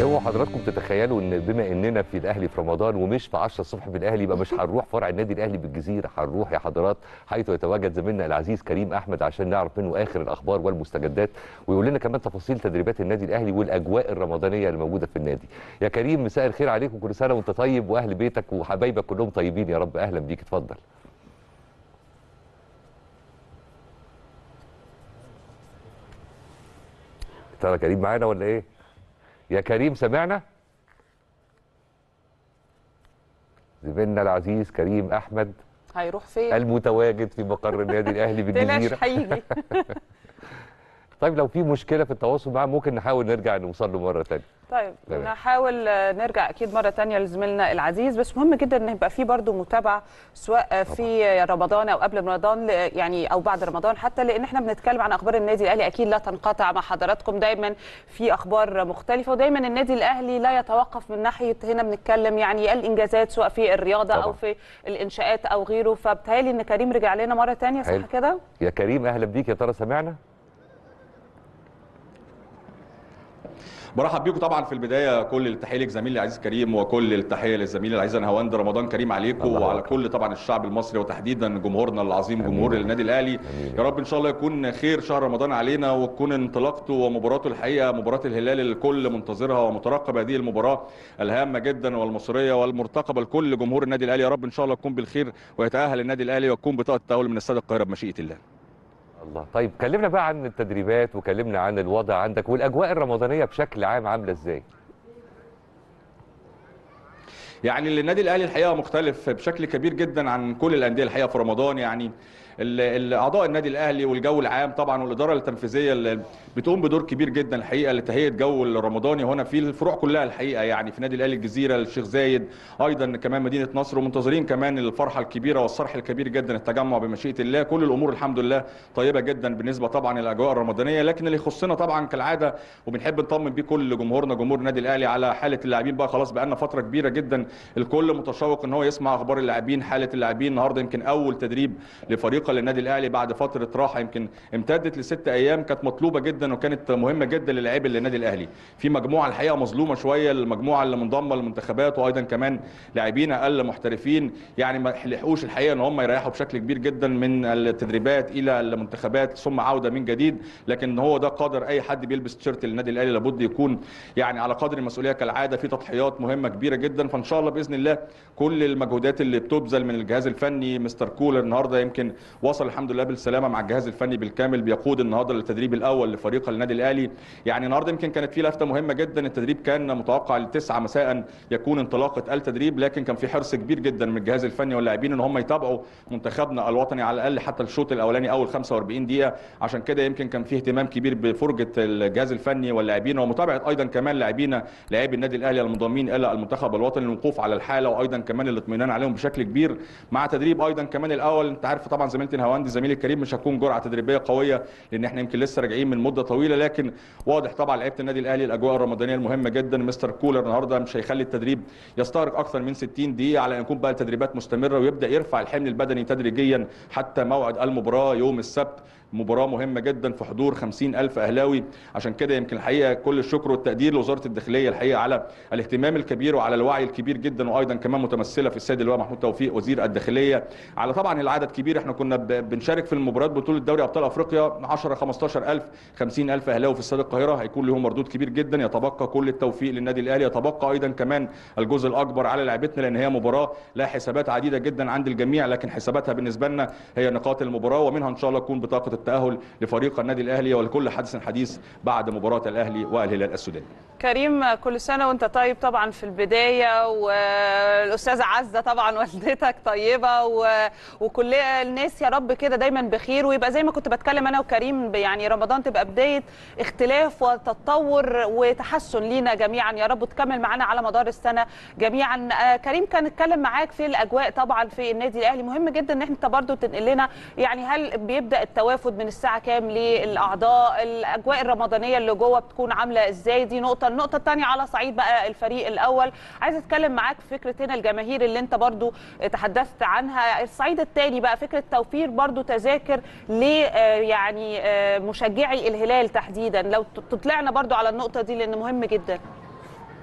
اوعوا حضراتكم تتخيلوا ان بما اننا في الاهلي في رمضان ومش في 10 الصبح بالاهلي يبقى مش هنروح فرع النادي الاهلي بالجزيره. هنروح يا حضرات حيث يتواجد زميلنا العزيز كريم احمد عشان نعرف منه اخر الاخبار والمستجدات، ويقول لنا كمان تفاصيل تدريبات النادي الاهلي والاجواء الرمضانيه اللي موجوده في النادي. يا كريم مساء الخير عليك وكل سنه وانت طيب واهل بيتك وحبايبك كلهم طيبين يا رب. اهلا بيك، اتفضل. ترى كريم معانا ولا ايه؟ يا كريم سمعنا؟ زميلنا العزيز كريم احمد هيروح فين؟ المتواجد في مقر النادي الاهلي بالجزيره. هيجي. طيب لو في مشكله في التواصل معاه ممكن نحاول نرجع نوصل له مره ثانيه. طيب نحاول نرجع اكيد مره ثانيه لزميلنا العزيز، بس مهم جدا ان يبقى في برضه متابعه سواء في رمضان او قبل رمضان يعني او بعد رمضان حتى، لان احنا بنتكلم عن اخبار النادي الاهلي اكيد لا تنقطع مع حضراتكم. دايما في اخبار مختلفه ودايما النادي الاهلي لا يتوقف من ناحيه هنا بنتكلم يعني الانجازات سواء في الرياضه طبعا او في الانشاءات او غيره. فبالتالي ان كريم رجع لنا مره ثانيه، صح كده؟ يا كريم اهلا بيك، يا ترى سمعنا؟ برحب بيكم طبعا في البدايه، كل التحيه لك زميلي العزيز كريم، وكل التحيه للزميل العزيز نهاوند. رمضان كريم عليكم وعلى كل طبعا الشعب المصري وتحديدا جمهورنا العظيم جمهور النادي الاهلي. يا رب ان شاء الله يكون خير شهر رمضان علينا، وتكون انطلاقته ومباراته الحقيقه مباراه الهلال الكل منتظرها ومترقب هذه المباراه الهامه جدا والمصريه والمرتقبه لكل جمهور النادي الاهلي. يا رب ان شاء الله تكون بالخير ويتاهل النادي الاهلي ويكون بطاقه التاهل من استاد القاهره بمشيئه الله. الله. طيب كلمنا بقى عن التدريبات وكلمنا عن الوضع عندك والاجواء الرمضانيه بشكل عام عامله ازاي؟ يعني النادي الاهلي الحقيقه مختلف بشكل كبير جدا عن كل الانديه الحقيقه في رمضان. يعني اعضاء النادي الاهلي والجو العام طبعا والاداره التنفيذيه اللي بتقوم بدور كبير جدا الحقيقه لتهيئه جو الرمضاني هنا في الفروع كلها الحقيقه، يعني في نادي الاهلي الجزيره، الشيخ زايد، ايضا كمان مدينه نصر، ومنتظرين كمان الفرحه الكبيره والصرح الكبير جدا التجمع بمشيئه الله. كل الامور الحمد لله طيبه جدا بالنسبه طبعا للاجواء الرمضانيه، لكن اللي يخصنا طبعا كالعاده وبنحب نطمن بيه كل جمهورنا جمهور النادي الاهلي على حاله اللاعبين. بقى خلاص بقى لنا فتره كبيره جدا الكل متشوق ان هو يسمع اخبار اللاعبين، حاله اللاعبين. النهارده يمكن اول تدريب لفريق للنادي الاهلي بعد فتره راحه يمكن امتدت ل6 ايام، كانت مطلوبه جدا وكانت مهمه جدا للاعبي النادي الاهلي. في مجموعه الحقيقه مظلومه شويه، المجموعه اللي منضمه للمنتخبات وايضا كمان لاعبين اقل محترفين، يعني ما لحقوش الحقيقه ان هم يريحوا بشكل كبير جدا من التدريبات الى المنتخبات ثم عوده من جديد. لكن هو ده قدر اي حد بيلبس تيشيرت النادي الاهلي، لابد يكون يعني على قدر المسؤوليه كالعاده. في تضحيات مهمه كبيره جدا، فان شاء الله باذن الله كل المجهودات اللي بتبذل من الجهاز الفني. مستر كولر النهارده يمكن وصل الحمد لله بالسلامه مع الجهاز الفني بالكامل، بيقود النهارده للتدريب الاول لفريق النادي الاهلي. يعني النهارده يمكن كانت في لفته مهمه جدا، التدريب كان متوقع ل9 مساء يكون انطلاقه التدريب، لكن كان في حرص كبير جدا من الجهاز الفني واللاعبين ان هم يتابعوا منتخبنا الوطني على الاقل حتى الشوط الاولاني اول 45 دقيقه. عشان كده يمكن كان في اهتمام كبير بفرجه الجهاز الفني واللاعبين ومتابعه ايضا كمان لاعبينا لاعبي النادي الاهلي المنضمين الى المنتخب الوطني، الوقوف على الحاله وايضا كمان الاطمئنان عليهم بشكل كبير مع تدريب ايضا كمان الاول. انت عارف طبعا زميلتي نهاوند زميلي الكريم مش هتكون جرعه تدريبيه قويه لان احنا يمكن لسه راجعين من مده طويله، لكن واضح طبعا لعيبه النادي الاهلي الاجواء الرمضانيه المهمه جدا. مستر كولر النهارده مش هيخلي التدريب يستغرق اكثر من 60 دقيقه على ان يكون بقى التدريبات مستمره ويبدا يرفع الحمل البدني تدريجيا حتى موعد المباراه يوم السبت. مباراه مهمه جدا في حضور 50,000 اهلاوي. عشان كده يمكن الحقيقه كل الشكر والتقدير لوزاره الداخليه الحقيقه على الاهتمام الكبير وعلى الوعي الكبير جدا، وايضا كمان متمثله في السيد اللواء محمود توفيق وزير الداخليه على طبعا العدد كبير. احنا كنا بنشارك في المباريات بطوله دوري ابطال افريقيا 10 15,000 50,000 اهلاوي في استاد القاهره، هيكون لهم مردود كبير جدا. يتبقى كل التوفيق للنادي الاهلي، يتبقى ايضا كمان الجزء الاكبر على لعيبتنا لان هي مباراه لها حسابات عديده جدا عند الجميع، لكن حساباتها بالنسبه لنا هي نقاط المباراه ومنها ان شاء الله تكون بطاقه التاهل لفريق النادي الاهلي ولكل حدث حديث بعد مباراه الاهلي والهلال السوداني. كريم كل سنه وانت طيب طبعا في البدايه، والاستاذه عزه طبعا والدتك طيبه وكل الناس يا رب كده دايما بخير، ويبقى زي ما كنت بتكلم انا وكريم يعني رمضان تبقى بدايه اختلاف وتطور وتحسن لينا جميعا يا رب، وتكمل معانا على مدار السنه جميعا. كريم كان اتكلم معاك في الاجواء طبعا في النادي الاهلي، مهم جدا ان انت برضو تنقل لنا يعني هل بيبدا التوافد من الساعه كام للاعضاء، الاجواء الرمضانيه اللي جوه بتكون عامله ازاي؟ دي النقطه الثانيه على صعيد بقى الفريق الاول، عايزه اتكلم معاك في فكره هنا الجماهير اللي انت برضو تحدثت عنها. الصعيد الثاني بقى فكره توفير برضو تذاكر ل يعني مشجعي الهلال تحديدا، لو تطلعنا برضو على النقطه دي لان مهم جدا.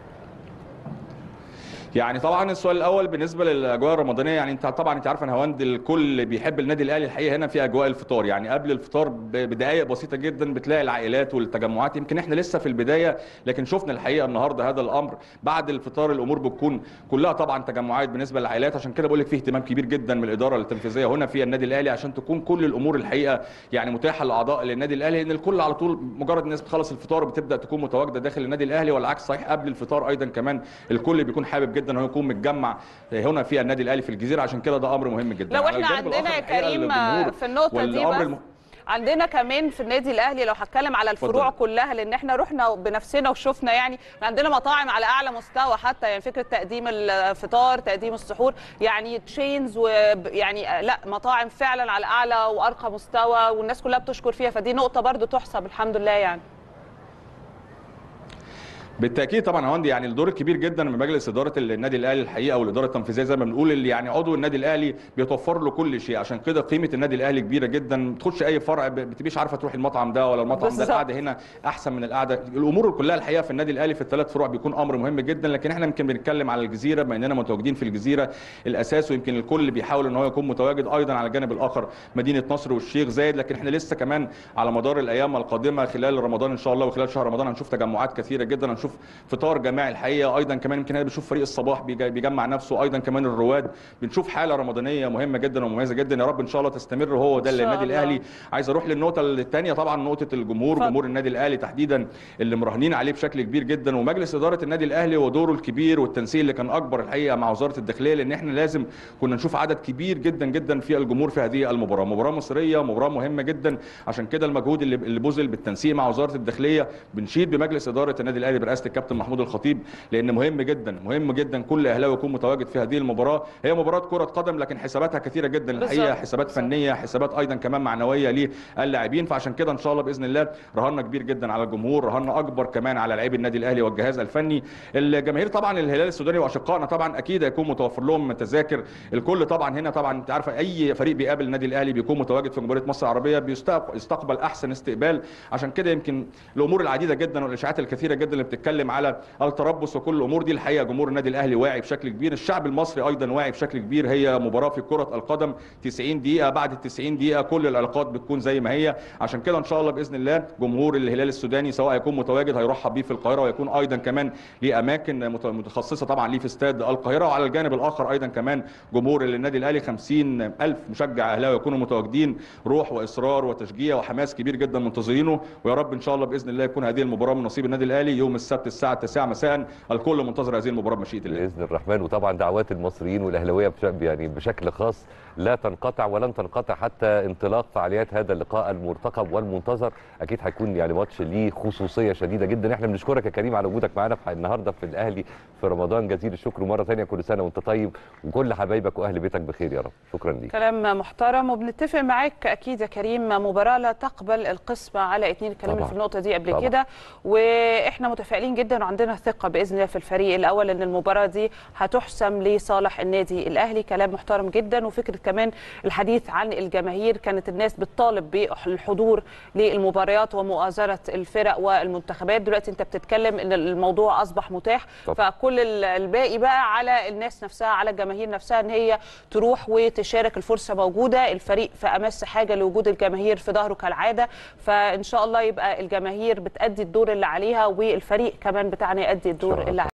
يعني طبعا السؤال الاول بالنسبه للاجواء الرمضانيه، يعني انت طبعا انت عارفه نهاوند الكل بيحب النادي الاهلي الحقيقه هنا في اجواء الفطار، يعني قبل الفطار بدقائق بسيطه جدا بتلاقي العائلات والتجمعات، يمكن احنا لسه في البدايه لكن شفنا الحقيقه النهارده هذا الامر. بعد الفطار الامور بتكون كلها طبعا تجمعات بالنسبه للعائلات، عشان كده بقول لك في اهتمام كبير جدا من الاداره التنفيذيه هنا في النادي الاهلي عشان تكون كل الامور الحقيقه يعني متاحه لاعضاء النادي الاهلي، ان الكل على طول مجرد الناس بتخلص الفطار بتبدا تكون متواجده داخل النادي الاهلي، والعكس صحيح قبل الفطار ايضا كمان الكل بيكون حابب جدا انه يكون متجمع هنا في النادي الاهلي في الجزيره، عشان كده ده امر مهم جدا. لو احنا عندنا يا كريم في النقطه دي بس عندنا كمان في النادي الاهلي لو هتكلم على الفروع كلها، لان احنا رحنا بنفسنا وشفنا يعني عندنا مطاعم على اعلى مستوى، حتى يعني فكره تقديم الفطار تقديم السحور يعني تشينز، ويعني لا مطاعم فعلا على اعلى وارقى مستوى والناس كلها بتشكر فيها، فدي نقطه برضو تحسب الحمد لله يعني. بالتاكيد طبعا يا هندي، يعني الدور الكبير جدا من مجلس اداره النادي الاهلي الحقيقه والاداره التنفيذيه زي ما بنقول، اللي يعني عضو النادي الاهلي بيتوفر له كل شيء، عشان كده قيمه النادي الاهلي كبيره جدا. تخش اي فرع بتبقيش عارفه تروح المطعم ده ولا المطعم ده، القعده هنا احسن من القعده. الامور كلها الحقيقه في النادي الاهلي في الثلاث فروع بيكون امر مهم جدا، لكن احنا يمكن بنتكلم على الجزيره بما اننا متواجدين في الجزيره الاساس، ويمكن الكل بيحاول ان هو يكون متواجد ايضا على الجانب الاخر مدينه نصر والشيخ زايد، لكن احنا لسه كمان على مدار الايام القادمه خلال رمضان ان شاء الله وخلال شهر رمضان هنشوف تجمعات كثيره جدا، هنشوف فطار جماعي الحقيقه ايضا كمان. يمكن انا بشوف فريق الصباح بيجمع نفسه، ايضا كمان الرواد بنشوف حاله رمضانيه مهمه جدا ومميزه جدا، يا رب ان شاء الله تستمر. هو ده النادي الاهلي. عايز اروح للنقطه الثانيه طبعا نقطه الجمهور، جمهور النادي الاهلي تحديدا اللي مراهنين عليه بشكل كبير جدا، ومجلس اداره النادي الاهلي ودوره الكبير والتنسيق اللي كان اكبر الحقيقه مع وزاره الداخليه، لان احنا لازم كنا نشوف عدد كبير جدا جدا في الجمهور في هذه المباراه، مباراه مصريه مباراه مهمه جدا، عشان كده المجهود اللي بذل بالتنسيق مع وزاره الداخليه بنشيد بمجلس اداره النادي الاهلي برئاسه الكابتن محمود الخطيب، لان مهم جدا كل اهلاوي يكون متواجد في هذه المباراه. هي مباراه كره قدم لكن حساباتها كثيره جدا الحقيقه، حسابات فنيه، حسابات ايضا كمان معنويه للاعبين، فعشان كده ان شاء الله باذن الله رهنا كبير جدا على الجمهور، رهنا اكبر كمان على لاعبي النادي الاهلي والجهاز الفني. الجماهير طبعا الهلال السوداني واشقائنا طبعا اكيد هيكون متوفر لهم تذاكر، الكل طبعا هنا طبعا انت عارفه اي فريق بيقابل النادي الاهلي بيكون متواجد في جمهوريه مصر العربيه بيستقبل احسن استقبال، عشان كده يمكن الامور العديده جدا والاشاعات الكثيره جدا اللي بتتكلم على التربص وكل الامور دي الحقيقه جمهور النادي الاهلي واعي بشكل كبير، الشعب المصري ايضا واعي بشكل كبير. هي مباراه في كره القدم 90 دقيقه، بعد ال 90 دقيقه كل العلاقات بتكون زي ما هي، عشان كده ان شاء الله باذن الله جمهور الهلال السوداني سواء هيكون متواجد هيرحب بيه في القاهره، ويكون ايضا كمان ليه اماكن متخصصه طبعا ليه في استاد القاهره، وعلى الجانب الاخر ايضا كمان جمهور النادي الاهلي 50,000 مشجع اهلاوي يكونوا متواجدين، روح واصرار وتشجيع وحماس كبير جدا منتظرينه، ويا رب ان شاء الله باذن الله يكون هذه المباراه من نصيب النادي الاهلي يوم السبت الساعه 9 مساء، الكل منتظر هذه المباراه بمشيئه الله باذن الرحمن. وطبعا دعوات المصريين والاهلاويه يعني بشكل خاص لا تنقطع ولن تنقطع حتى انطلاق فعاليات هذا اللقاء المرتقب والمنتظر، اكيد هيكون يعني ماتش ليه خصوصيه شديده جدا. احنا بنشكرك يا كريم على وجودك معانا النهارده في الاهلي في رمضان، جزيل الشكر مره ثانيه، كل سنه وانت طيب وكل حبايبك واهل بيتك بخير يا رب. شكرا ليك. كلام محترم، وبنتفق معاك اكيد يا كريم، مباراه لا تقبل القسمه على اثنين، اتكلمنا في النقطه دي قبل كده، واحنا متفائلين جدا وعندنا ثقه باذن الله في الفريق الاول ان المباراه دي هتحسم لصالح النادي الاهلي. كلام محترم جدا، وفكره كمان الحديث عن الجماهير، كانت الناس بتطالب بالحضور للمباريات ومؤازره الفرق والمنتخبات، دلوقتي انت بتتكلم ان الموضوع اصبح متاح، فكل الباقي بقى على الناس نفسها، على الجماهير نفسها ان هي تروح وتشارك. الفرصه موجوده، الفريق في امس حاجه لوجود الجماهير في ظهره كالعاده، فان شاء الله يبقى الجماهير بتأدي الدور اللي عليها والفريق كمان بتاعنا يأدي الدور اللي عليه.